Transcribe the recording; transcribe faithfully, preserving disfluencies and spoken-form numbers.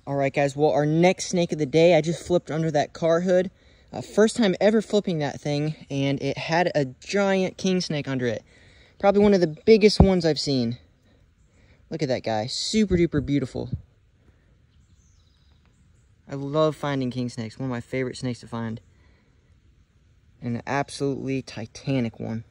All right, guys, well, our next snake of the day, I just flipped under that car hood. Uh, first time ever flipping that thing, and it had a giant king snake under it. Probably one of the biggest ones I've seen. Look at that guy, super duper beautiful. I love finding king snakes, one of my favorite snakes to find. An absolutely titanic one.